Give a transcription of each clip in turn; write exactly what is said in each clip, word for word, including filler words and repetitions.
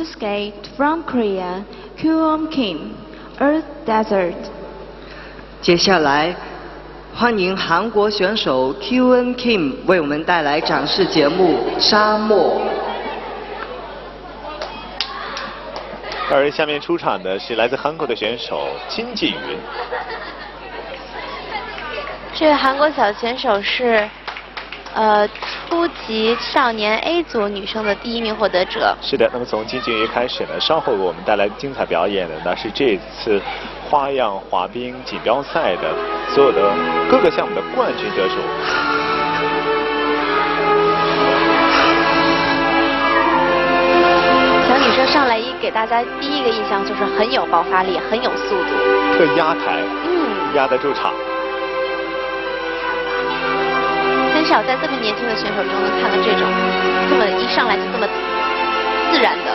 to skate from Korea, Kyu-Eun Kim, Earth Desert. 接下来，欢迎韩国选手 Kyu-Eun Kim 为我们带来展示节目《沙漠》。 而下面出场的是来自韩国的选手金Kyu-Eun。 这位韩国小选手是，呃，初级少年 A 组女生的第一名获得者。 是的，那么从金Kyu-Eun开始呢，稍后为我们带来精彩表演的那是这次花样滑冰锦标赛的所有的各个项目的冠军得主。 小女生上来一给大家第一个印象就是很有爆发力，很有速度， 特压台， 嗯， 压得住场。 很少在这么年轻的选手中能看到这种这么一上来就这么自然的。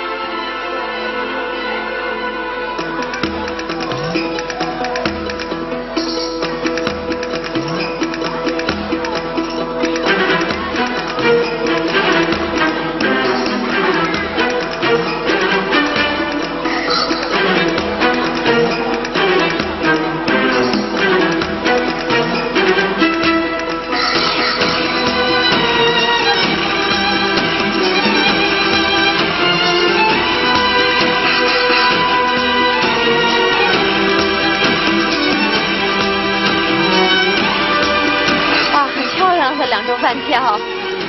两周半跳。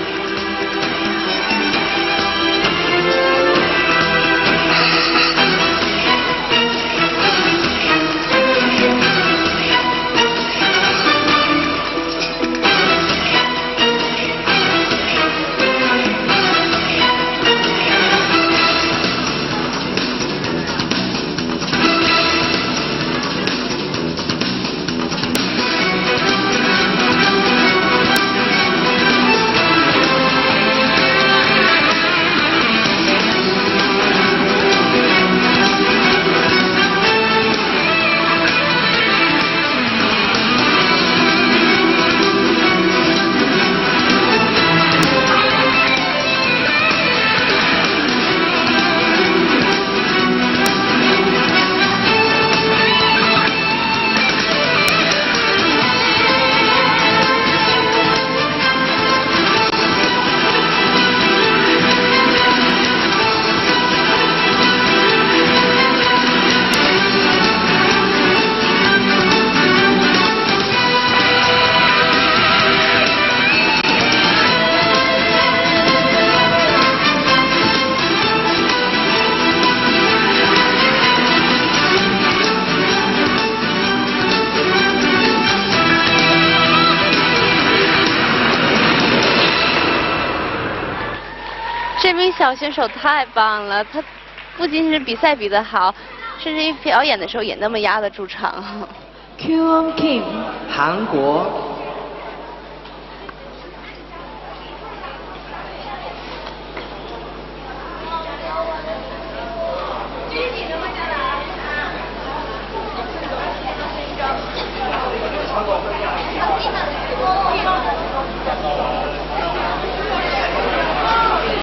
这名小选手太棒了，他不仅是比赛比得好，甚至于表演的时候也那么压得住场。 Kyu-Eun Kim， 韩国。